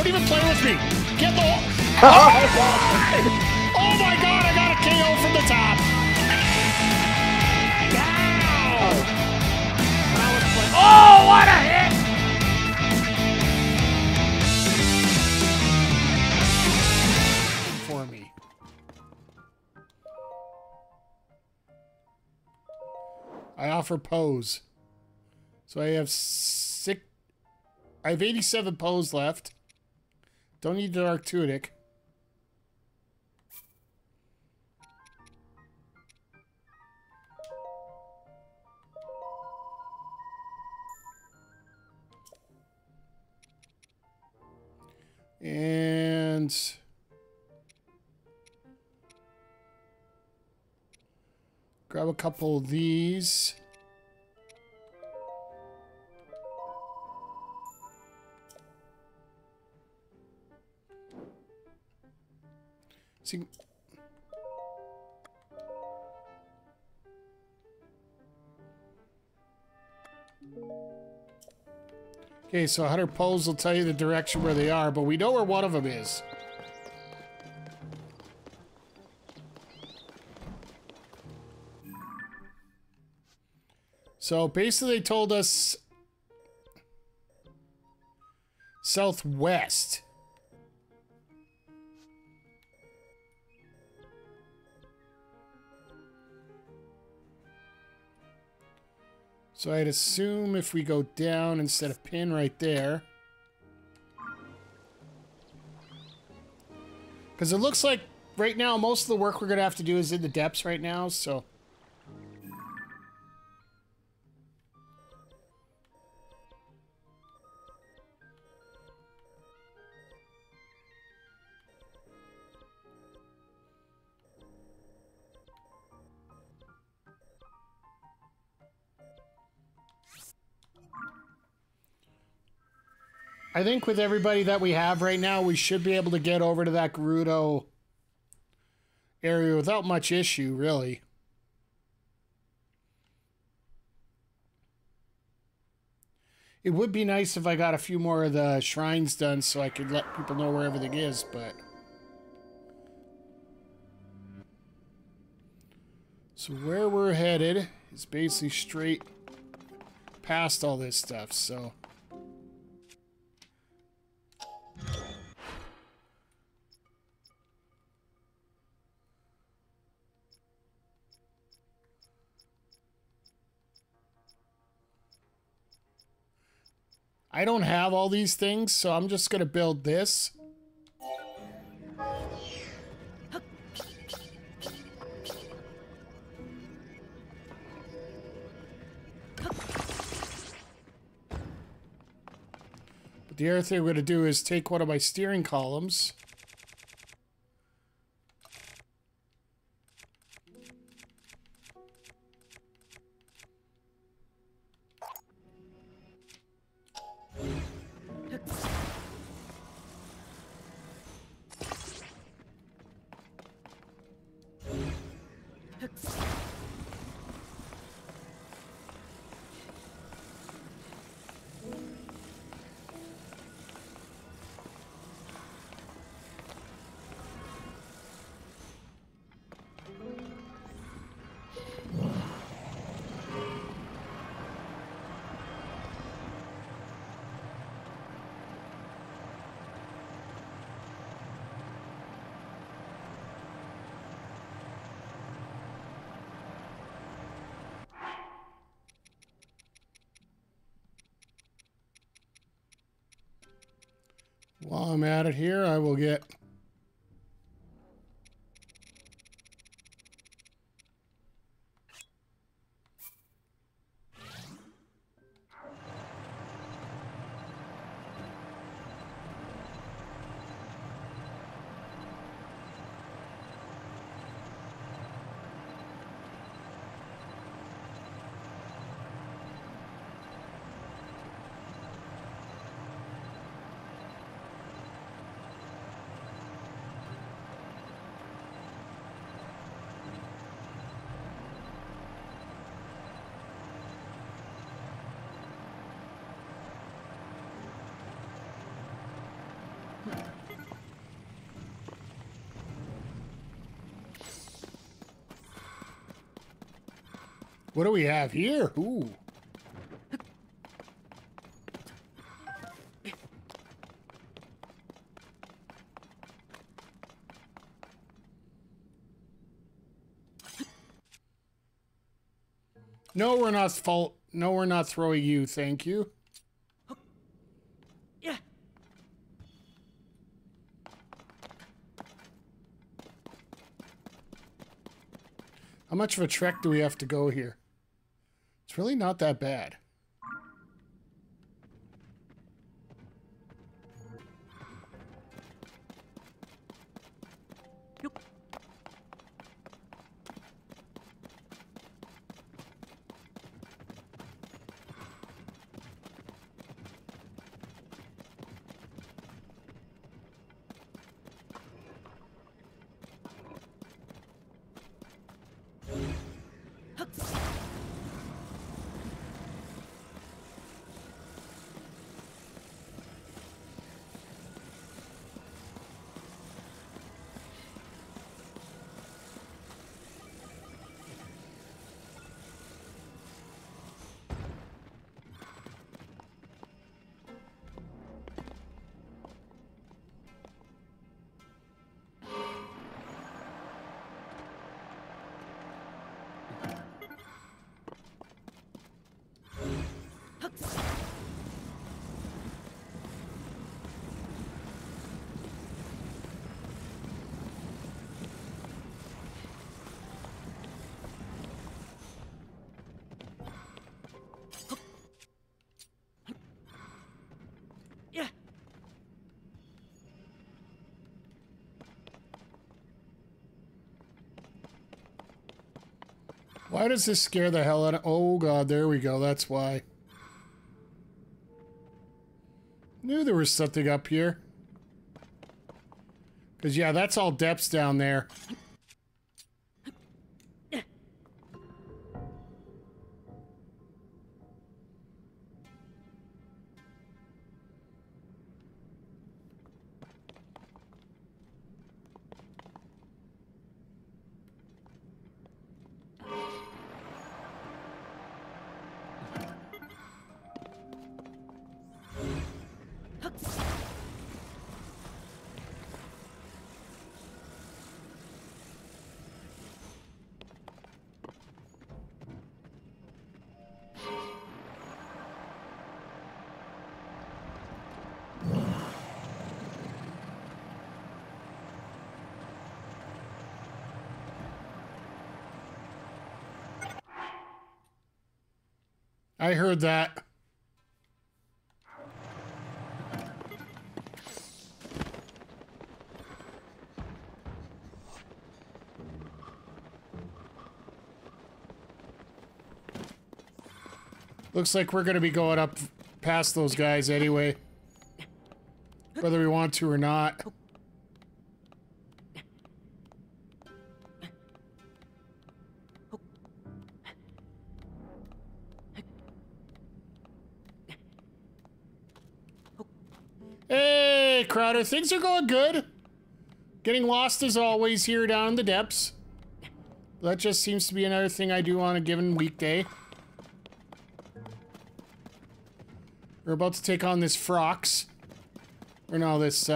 Don't even play with me. Get the... Oh my god, I got a KO from the top. Oh, what a hit! For me. I offer pose. So I have 87 pose left. Don't need the Dark Tunic. And grab a couple of these. See. Okay, so 100 poles will tell you the direction where they are, but we know where one of them is. So basically they told us southwest. So I'd assume if we go down instead of pin right there. Because it looks like right now most of the work we're going to have to do is in the depths right now, so... I think with everybody that we have right now, we should be able to get over to that Gerudo area without much issue, really. It would be nice if I got a few more of the shrines done so I could let people know where everything is, but... So where we're headed is basically straight past all this stuff, so... I don't have all these things, so I'm just going to build this. But the other thing we're going to do is take one of my steering columns. While I'm at it here, I will get... What do we have here? Ooh. No, we're not No, we're not throwing you. Thank you. Yeah. How much of a trek do we have to go here? It's really not that bad. Why does this scare the hell out of... Oh, God, there we go. That's why. Knew there was something up here. Because, yeah, that's all depths down there. I heard that. Looks like we're going to be going up past those guys anyway. Whether we want to or not. Hey, Crowder, things are going good. Getting lost as always here down in the depths. That just seems to be another thing I do on a given weekday. We're about to take on this Frox. Or no, this,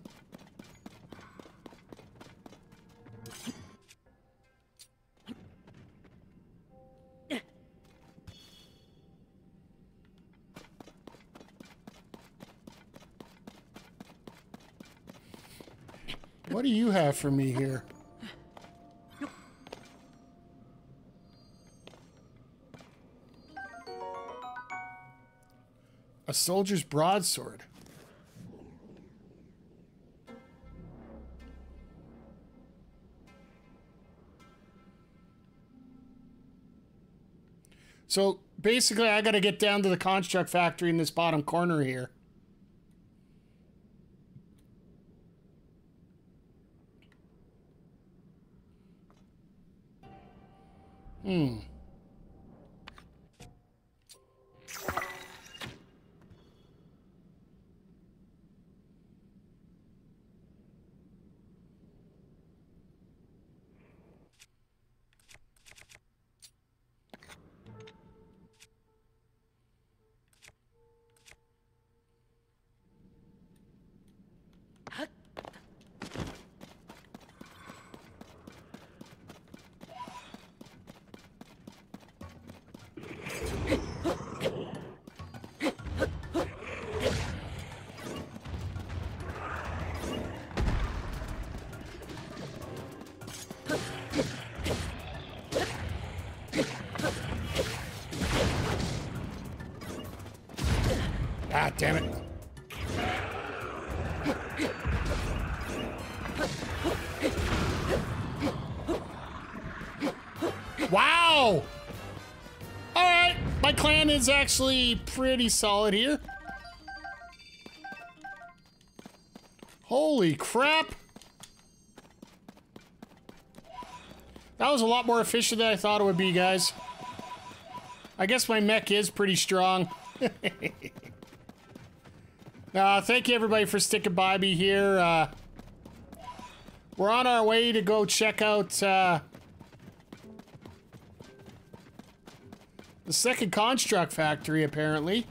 What do you have for me here? A soldier's broadsword. So basically I gotta get down to the construct factory in this bottom corner here. Ah, damn it. Wow! Alright, my clan is actually pretty solid here. Holy crap! That was a lot more efficient than I thought it would be, guys. I guess my mech is pretty strong. Thank you everybody for sticking by me here. We're on our way to go check out the second construct factory, apparently.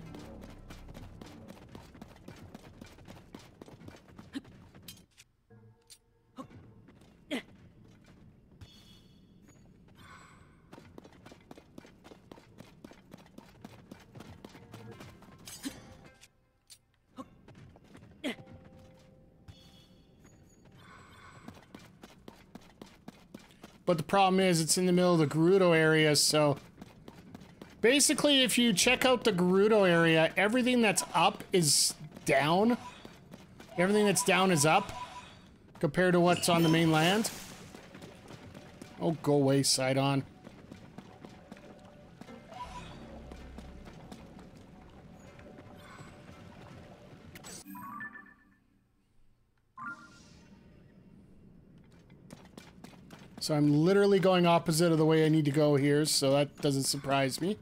But the problem is it's in the middle of the Gerudo area, so... Basically, if you check out the Gerudo area, everything that's up is down. Everything that's down is up, compared to what's on the mainland. Oh, go away, Sidon. So I'm literally going opposite of the way I need to go here, so that doesn't surprise me.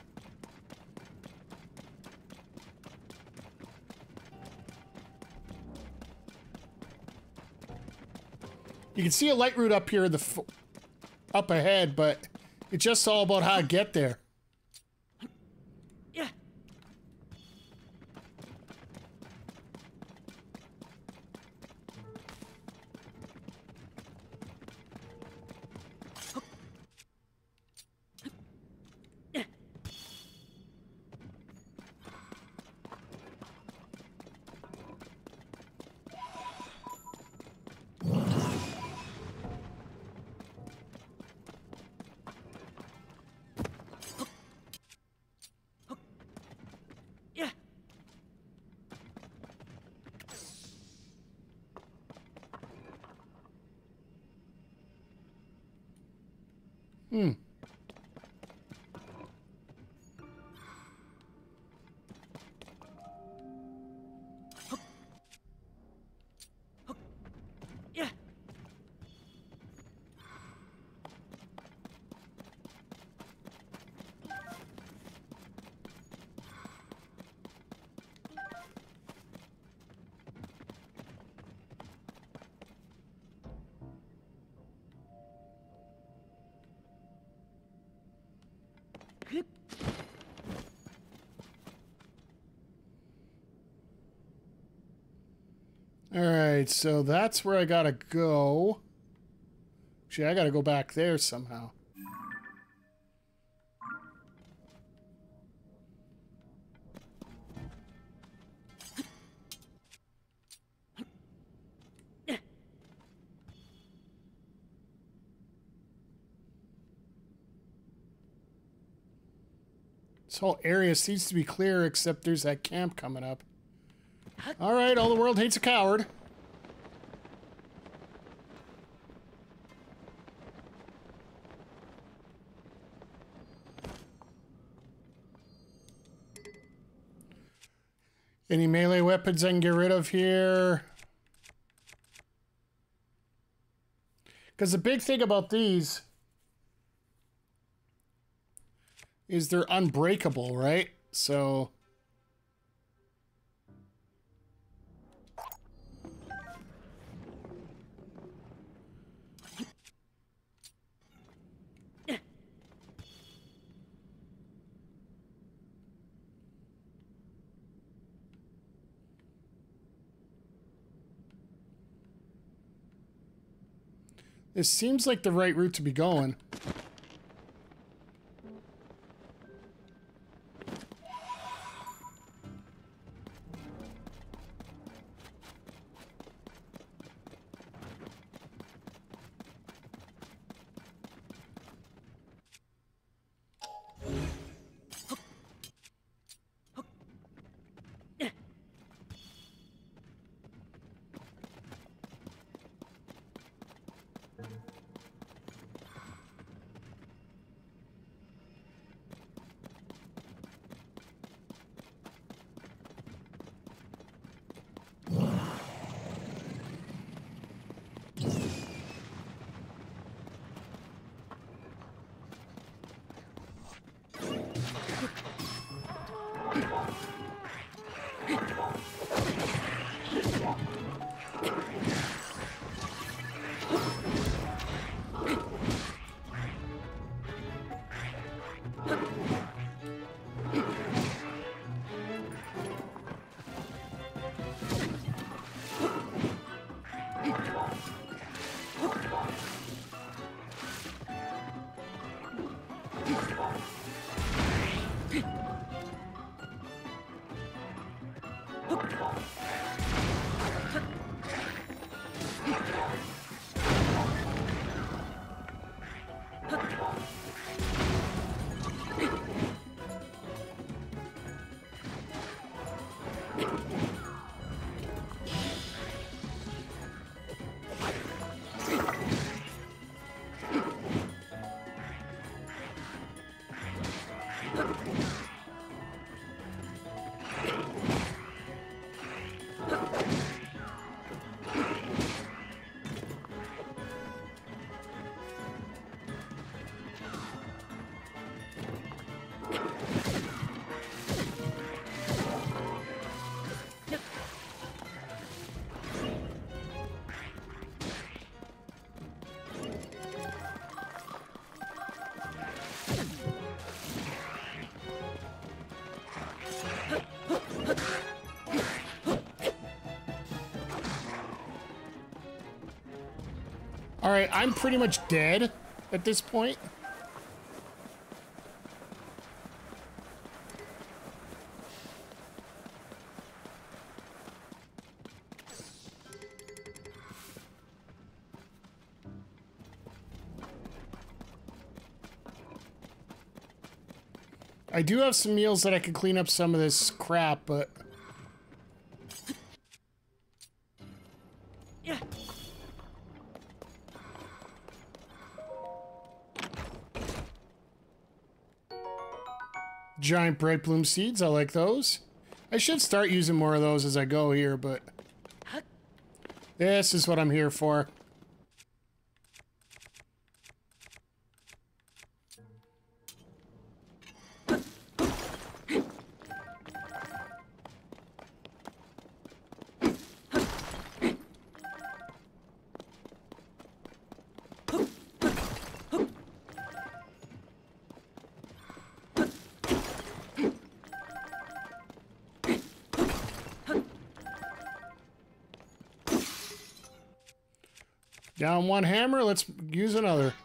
You can see a Lightroot up here, up ahead, but it's just all about how to get there. Yeah. Alright, so that's where I gotta go. Actually, I gotta go back there somehow. This whole area seems to be clear, except there's that camp coming up. Alright, all the world hates a coward. Any melee weapons I can get rid of here? Because the big thing about these is they're unbreakable, right? So... This seems like the right route to be going. Alright, I'm pretty much dead at this point. I do have some meals that I could clean up some of this crap, but... Giant bright bloom seeds, I like those. I should start using more of those as I go here, but... This is what I'm here for. Down one hammer, let's use another.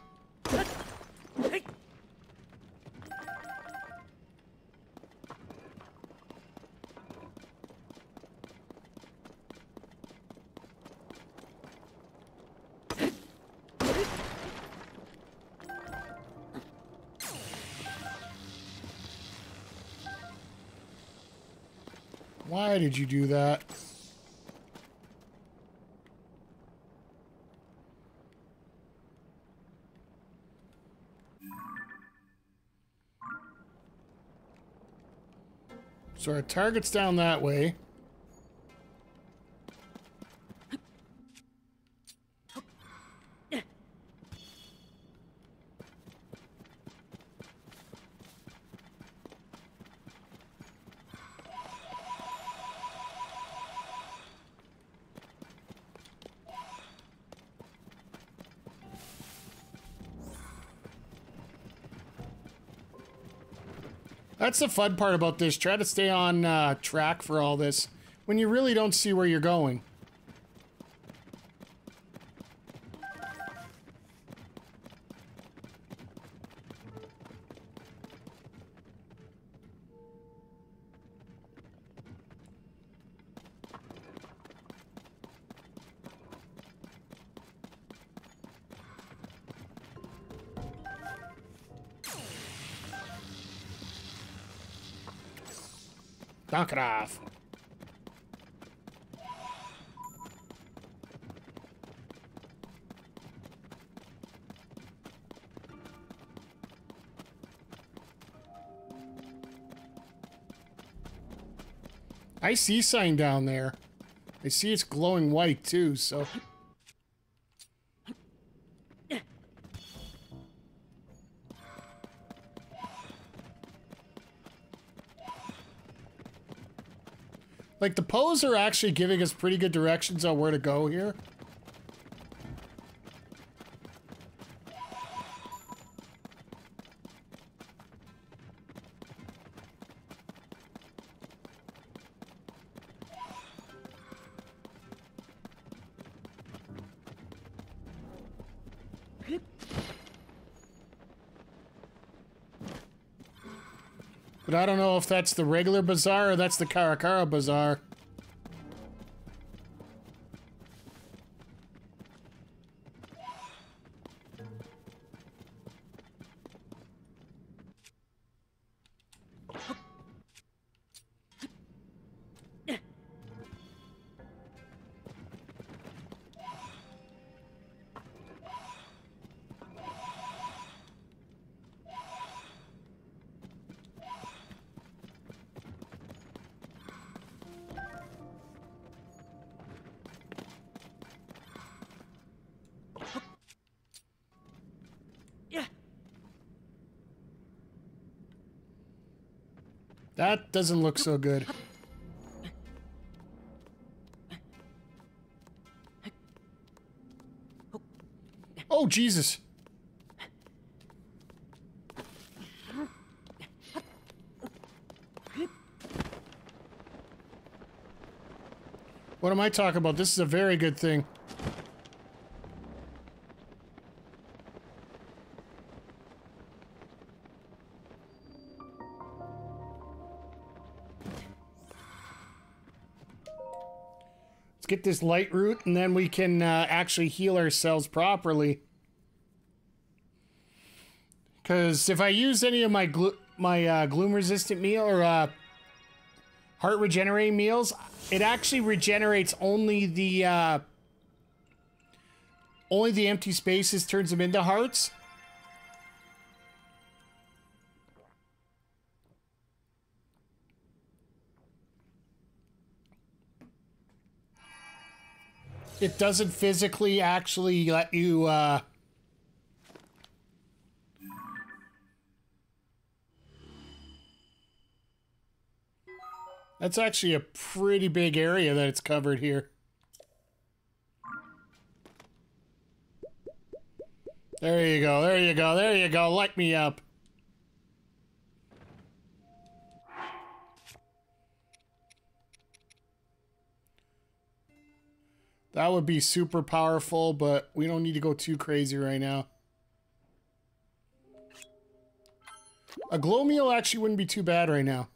Why did you do that? So our target's down that way. That's the fun part about this. Try to stay on track for all this when you really don't see where you're going. Knock it off. I see sign down there. I see it's glowing white too, so... Like, the Poes are actually giving us pretty good directions on where to go here. But I don't know if that's the regular bazaar or that's the Karakara bazaar. That doesn't look so good. Oh, Jesus. What am I talking about? This is a very good thing. Let's get this Lightroot, and then we can actually heal ourselves properly. Because if I use any of my gloom-resistant meal or heart regenerating meals, it actually regenerates only the empty spaces, turns them into hearts. It doesn't physically actually let you That's actually a pretty big area that it's covered here. There you go, there you go, there you go. Light me up. That would be super powerful, but we don't need to go too crazy right now. A glow meal actually wouldn't be too bad right now.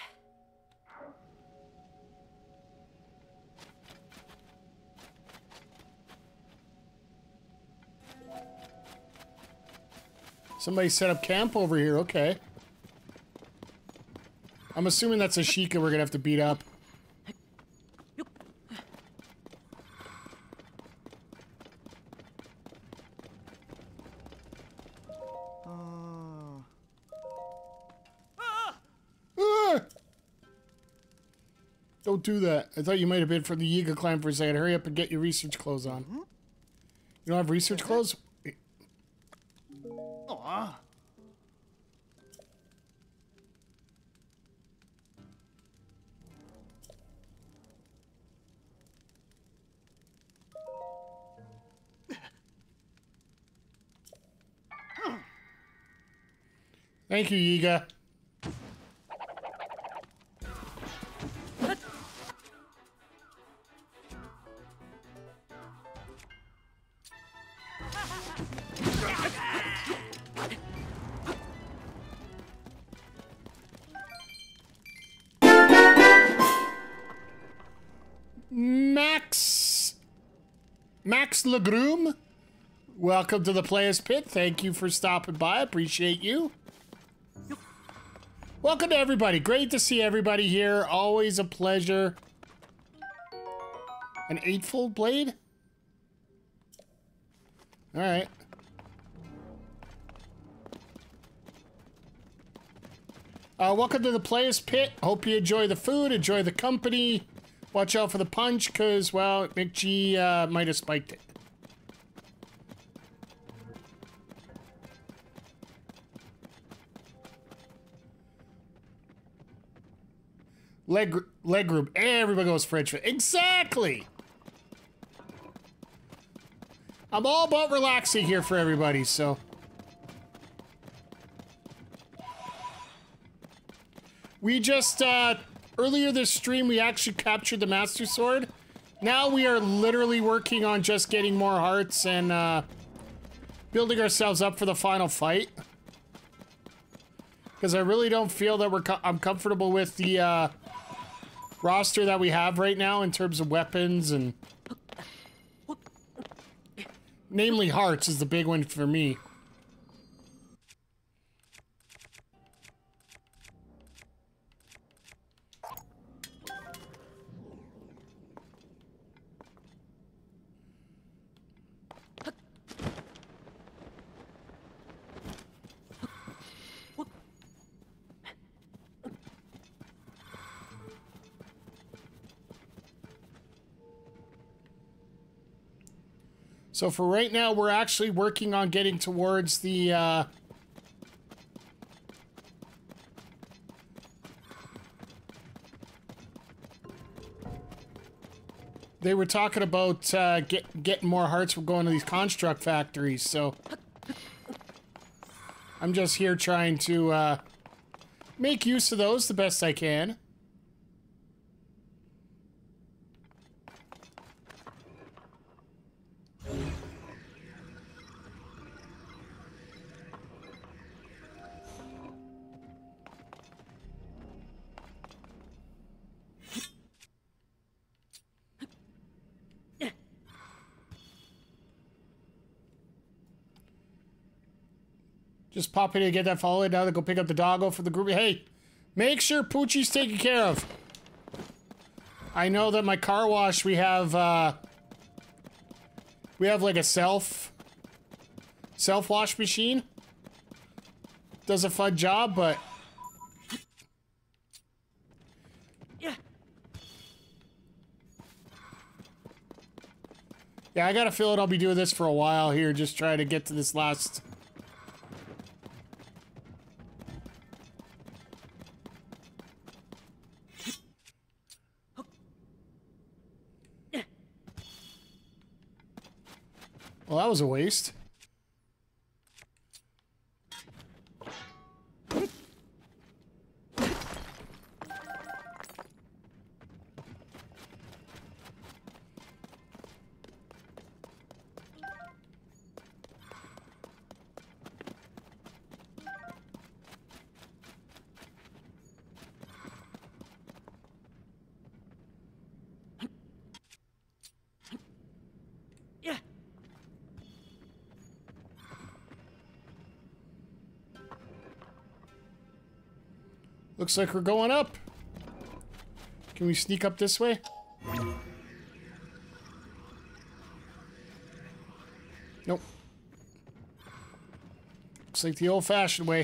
Somebody set up camp over here, okay. I'm assuming that's a Sheikah we're gonna have to beat up. Don't do that. I thought you might have been from the Yiga clan for a second. Hurry up and get your research clothes on. You don't have research clothes? Thank you, Yiga. Max Legroom, welcome to the Players Pit. Thank you for stopping by. Appreciate you. Welcome to everybody. Great to see everybody here. Always a pleasure. An eightfold blade? All right. Welcome to the Players Pit. Hope you enjoy the food, enjoy the company. Watch out for the punch, because, well, McG might have spiked it. Leg group. Everybody goes French. Exactly! I'm all about relaxing here for everybody, so... We just, earlier this stream, we actually captured the Master Sword. Now we are literally working on just getting more hearts and, building ourselves up for the final fight. Because I really don't feel that I'm comfortable with the, roster that we have right now in terms of weapons and... Namely, hearts is the big one for me. So for right now, we're actually working on getting towards the They were talking about getting more hearts from going to these construct factories, so I'm just here trying to make use of those the best I can. Just pop in to get that follow now to go pick up the doggo for the group. Hey, make sure Poochie's taken care of. I know that my car wash, we have like a self wash machine. Does a fun job, but yeah, I got a feeling I'll be doing this for a while here, just trying to get to this last. Well, that was a waste. Looks like we're going up. Can we sneak up this way? Nope. Looks like the old-fashioned way.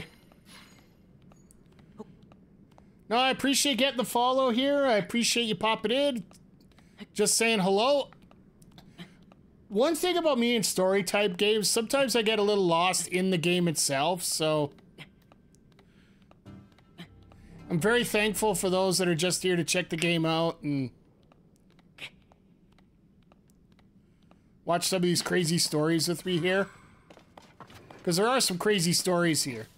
No, I appreciate getting the follow here. I appreciate you popping in. Just saying hello. One thing about me in story-type games, sometimes I get a little lost in the game itself, so I'm very thankful for those that are just here to check the game out and watch some of these crazy stories with me here. Because there are some crazy stories here.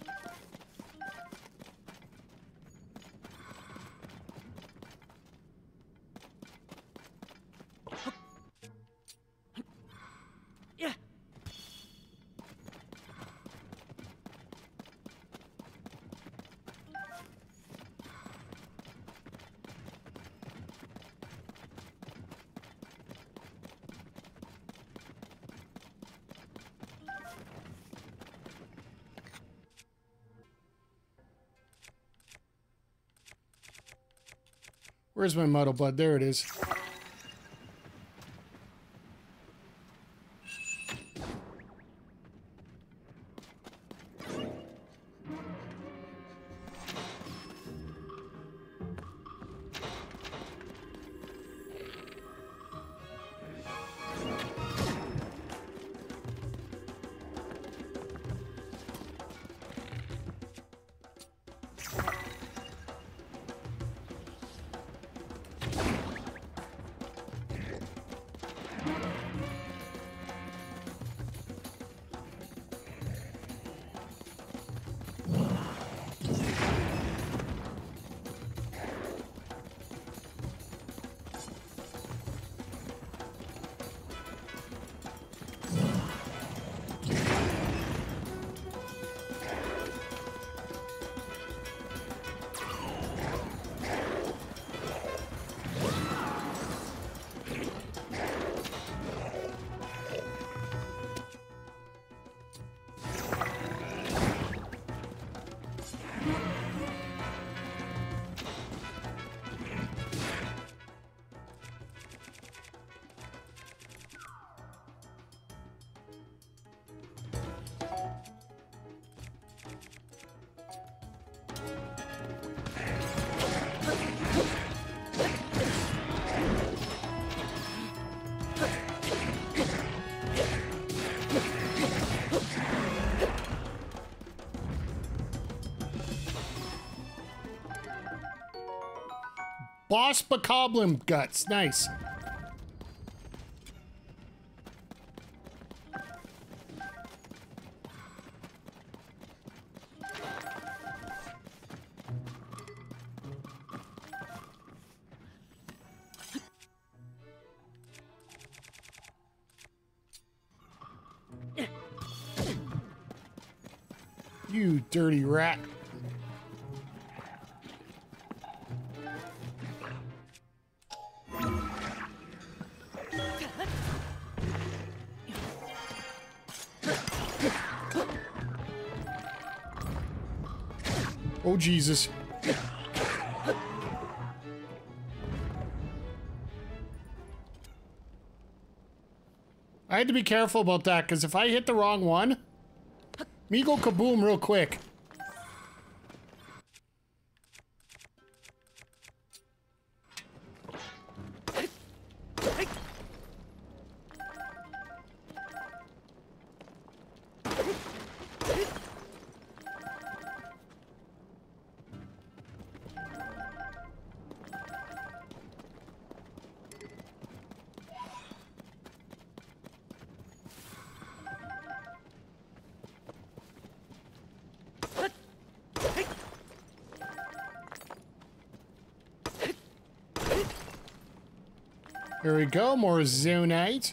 Where's my muddle blood? There it is. Boss Bokoblin guts. Nice. You dirty rat. Oh, Jesus. I had to be careful about that, because if I hit the wrong one, me go kaboom real quick. There we go, more Zonite.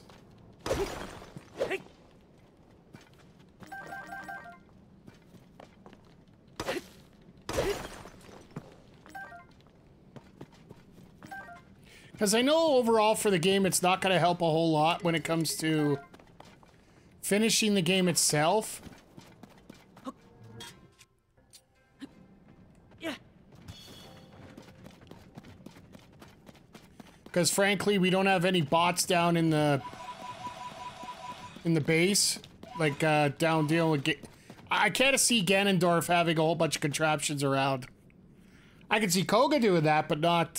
Because I know overall for the game it's not going to help a whole lot when it comes to finishing the game itself. Because frankly, we don't have any bots down in the base, like down dealing with. I can't see Ganondorf having a whole bunch of contraptions around. I can see Kohga doing that, but not.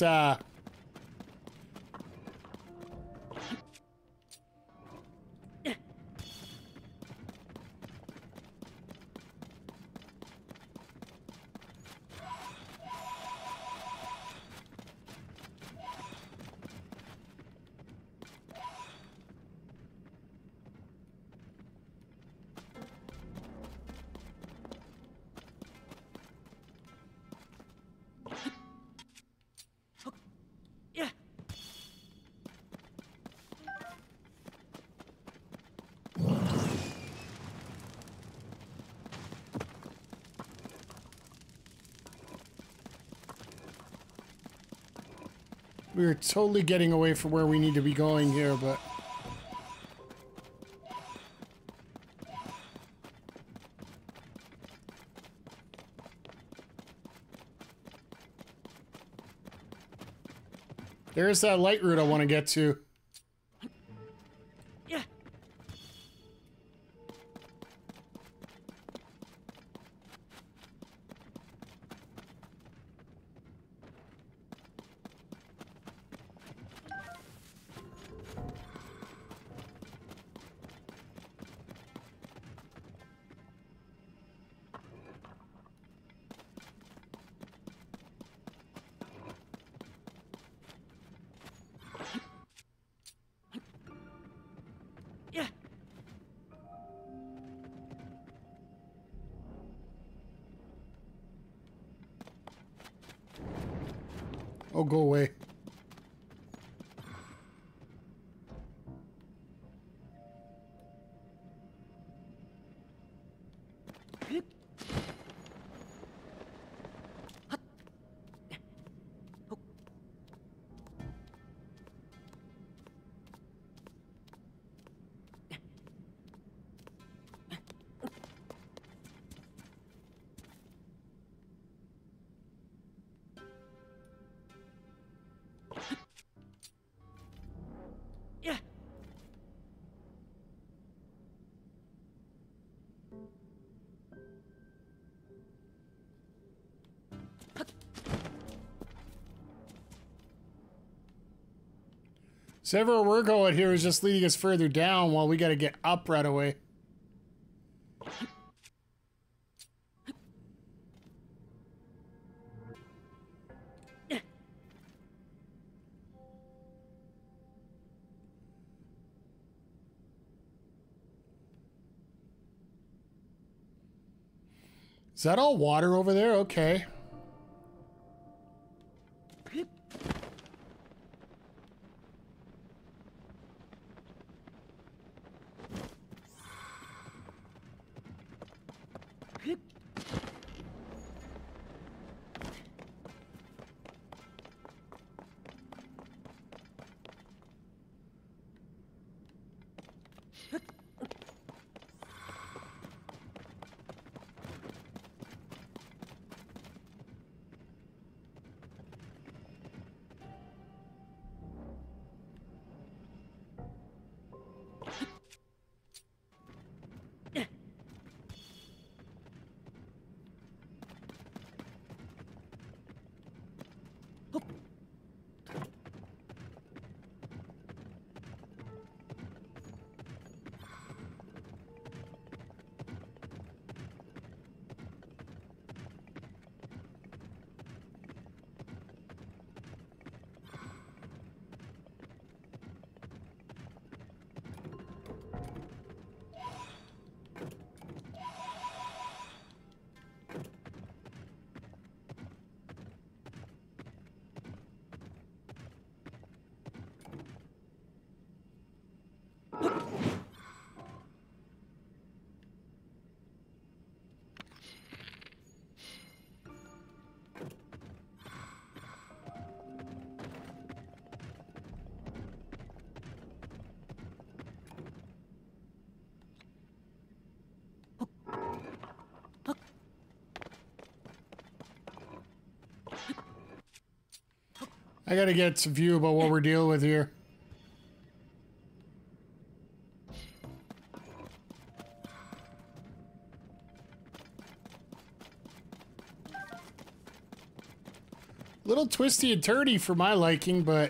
We're totally getting away from where we need to be going here, but... There's that light route I want to get to. Oh, go away. So everywhere we're going here is just leading us further down while we gotta get up right away. Is that all water over there? Okay. I gotta get some view about what we're dealing with here. Little twisty and turny for my liking, but...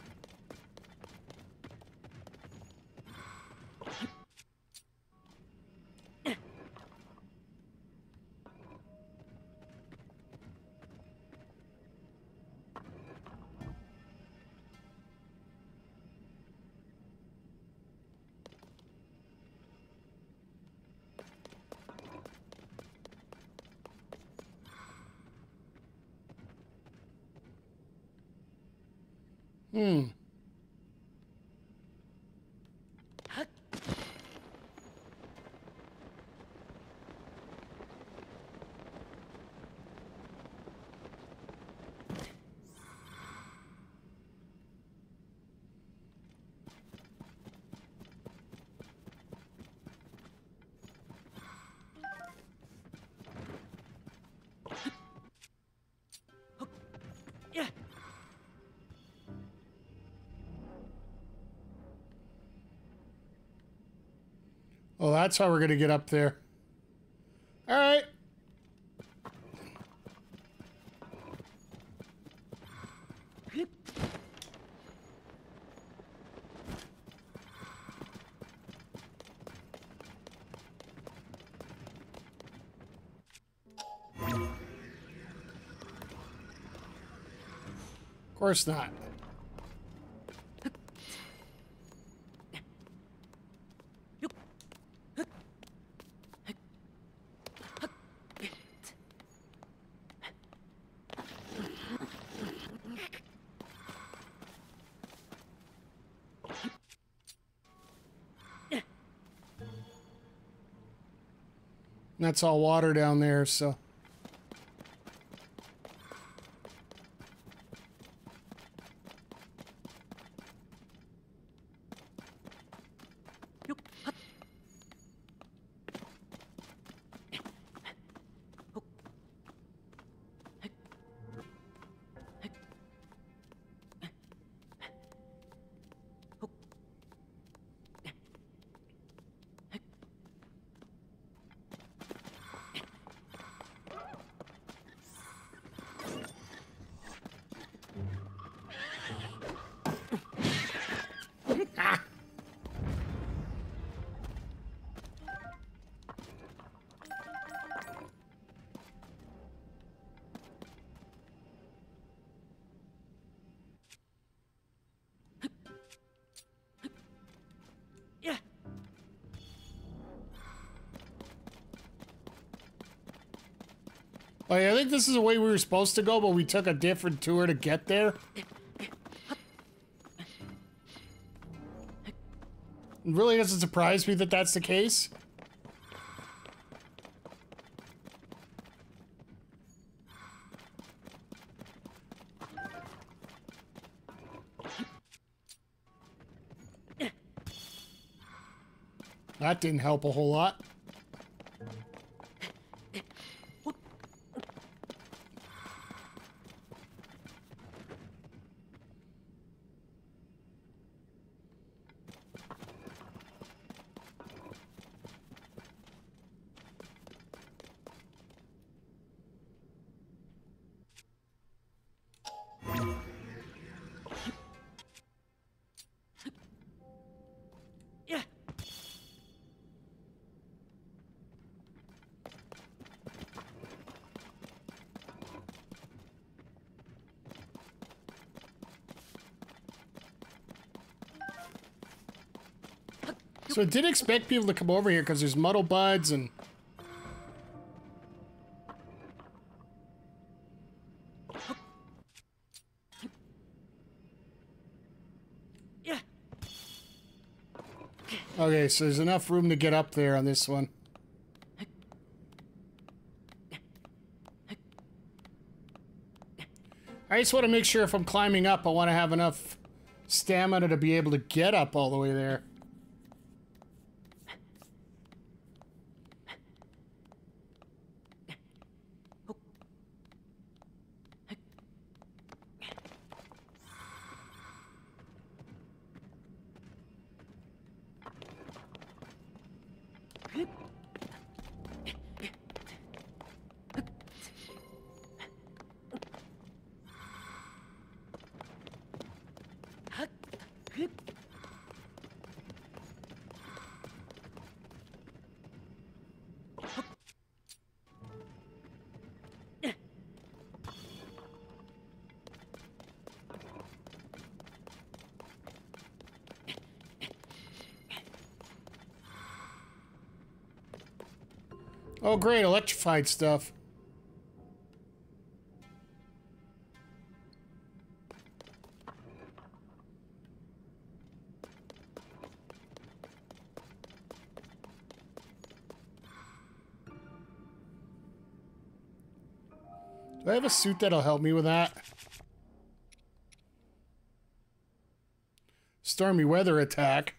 Oh, that's how we're gonna get up there. All right. Of course not. That's all water down there, so... Like, I think this is the way we were supposed to go, but we took a different tour to get there. It really doesn't surprise me that that's the case. That didn't help a whole lot. So I did expect people to come over here because there's muddle buds and... Okay, so there's enough room to get up there on this one. I just want to make sure if I'm climbing up, I want to have enough stamina to be able to get up all the way there. Oh, great, electrified stuff. Do I have a suit that'll help me with that? Stormy weather attack.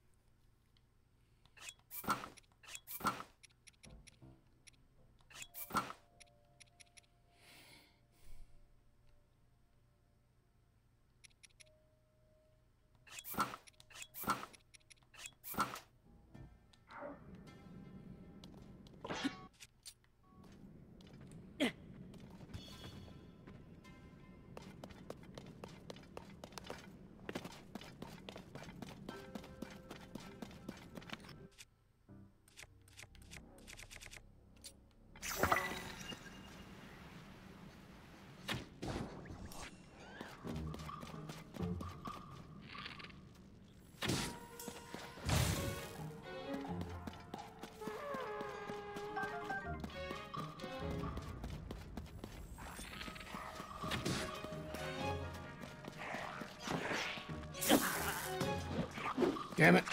Damn it.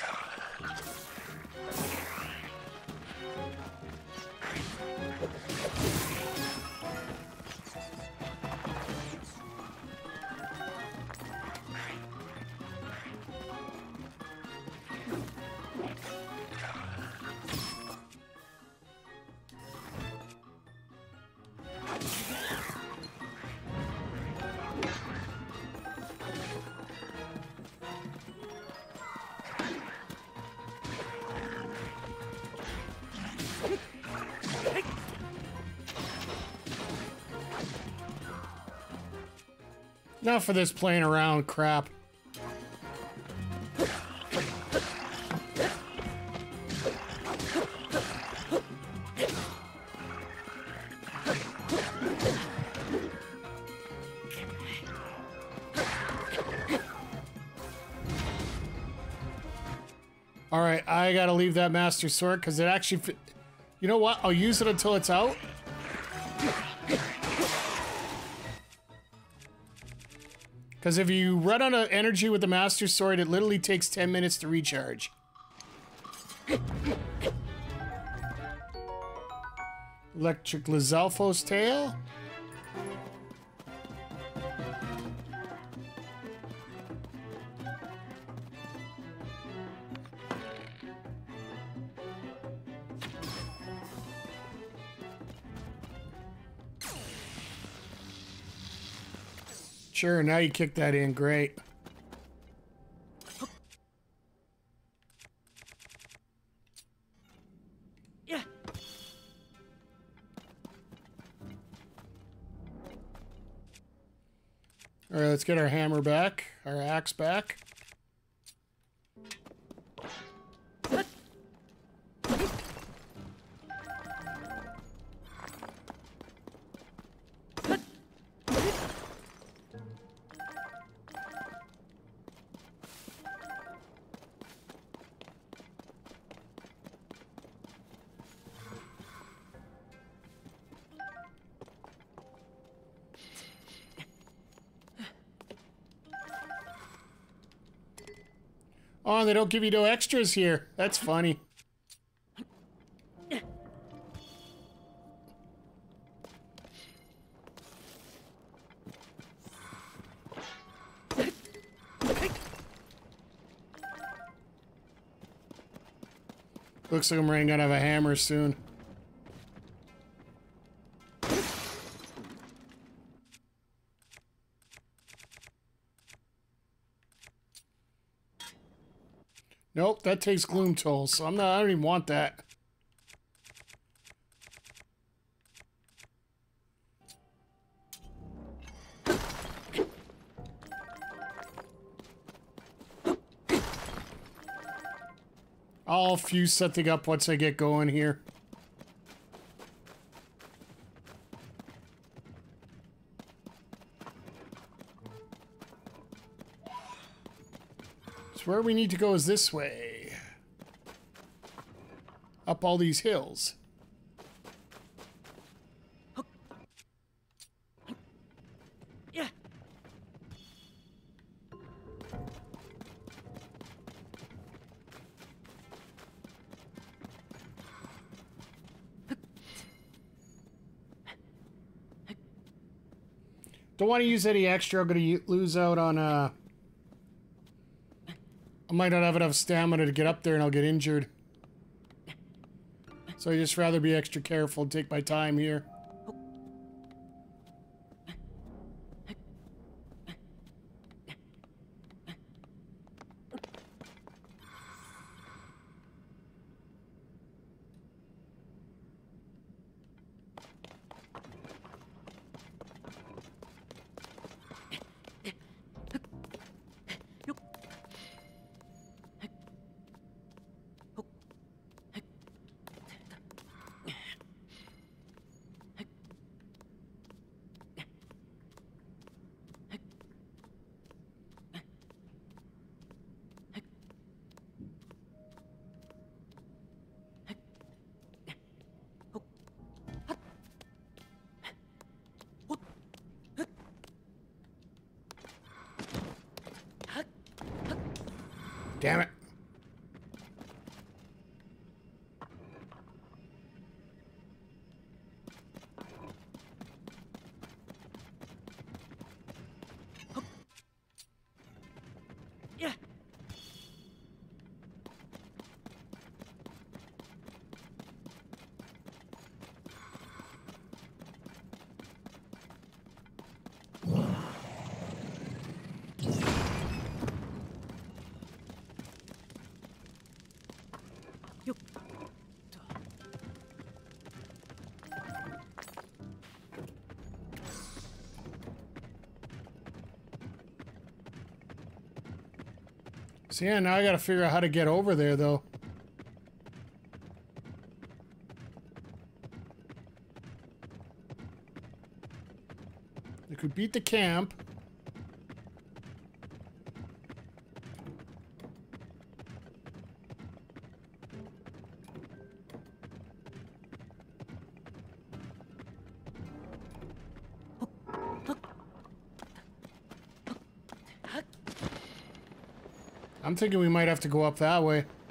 Enough of this playing around crap. All right, I gotta leave that Master Sword because it actually... You know what? I'll use it until it's out. Because if you run out of energy with the Master Sword, it literally takes 10 minutes to recharge. Electric Lizalfo's tail. Sure, now you kick that in. Great. Yeah. All right, let's get our hammer back, our axe back. Oh, they don't give you no extras here. That's funny. Looks like I'm running out of a hammer soon. Nope, that takes gloom toll, so I don't even want that. I'll fuse something up once I get going here. Where we need to go is this way. Up all these hills. Don't want to use any extra. I'm going to lose out on, I might not have enough stamina to get up there and I'll get injured. So I just rather be extra careful and take my time here. Damn it. Yeah. So yeah, now I gotta figure out how to get over there, though. I could beat the camp. I'm thinking we might have to go up that way.